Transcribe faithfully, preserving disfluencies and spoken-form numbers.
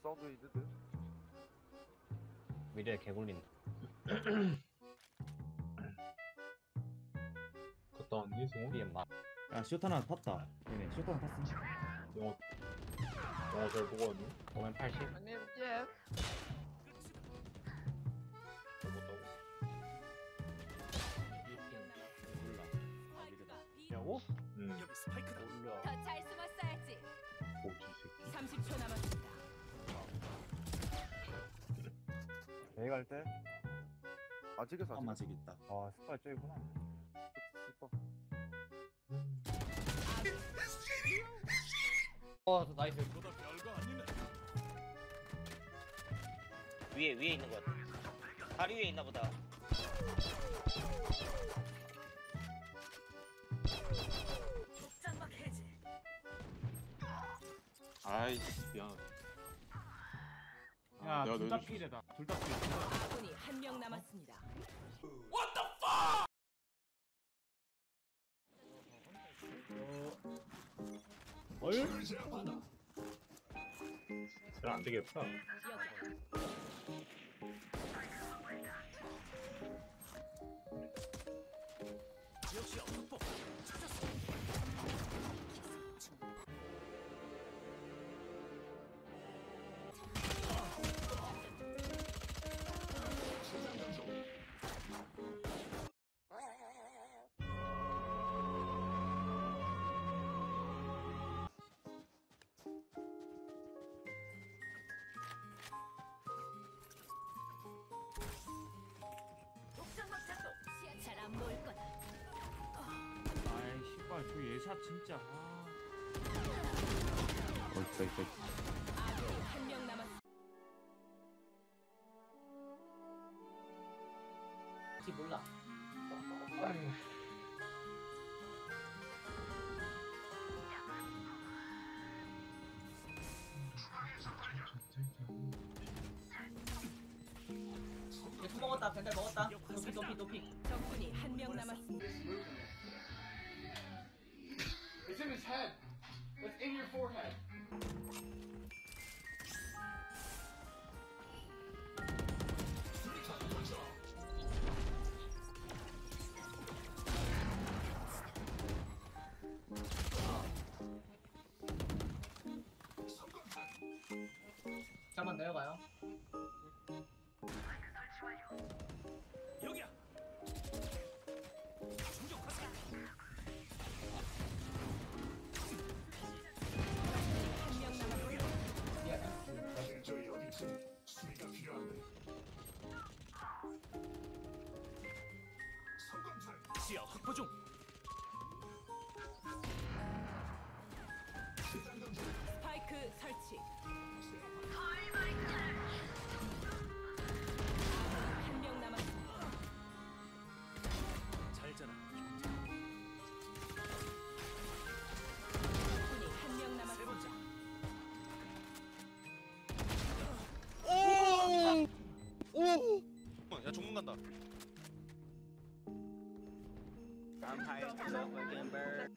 사운드 있는데? 미래 개굴린. 갔다 왔니, 승호? 우리의 막. 야 쇼트 하나 탔다. 얘네 쇼트 하나 탔음. 영화, 영화 잘 보고 왔니? 오면 팔십. 형님, 예. 잘 못하고. 몰라. 야오? 응, 여기 스파이크다. 몰라. 더 잘 숨었어야지. 뭐지, 이 새끼. 삼십 초 남았습니다. A 갈 때? 아직에서 한 아직. 마직 있다. 아, 스파이 저기구나. 스파. 어, 나이스. 보다 별거 아니네. 위에 위에 있는 것 같아. 다리 위에 있나 보다. 독장막 해제. 아이씨, 미안. 야, 내가 둘 다 너희들 필이다. 둘 다 필. 아군이 한 명 남았습니다. 얼? 잘 안 되겠다. 여기. 지역시야 확보. 찾았어. 독장막 작동. 시야 잘 안 보일 거다. 아이 씨발 저 예샷 진짜. 아. 어 있다 있다. 아군이 한 명 남았습니다. 혹시 몰라. 또 먹었다. 벤달 먹었다. 도피 도피 도피. 적군이 한 명 남았습니다. It's in his head. It's in your forehead. 잠깐만 내려가요. 여기야. 충격 화살. 한 명 남았습니다. 시야 확보 중. 스파이크 설치. 한 명 남았습니다. 잘 자라. 적군이 한 명 세 남았습니다. 번째. 야 종문 간다. I'm high as a fucking bird.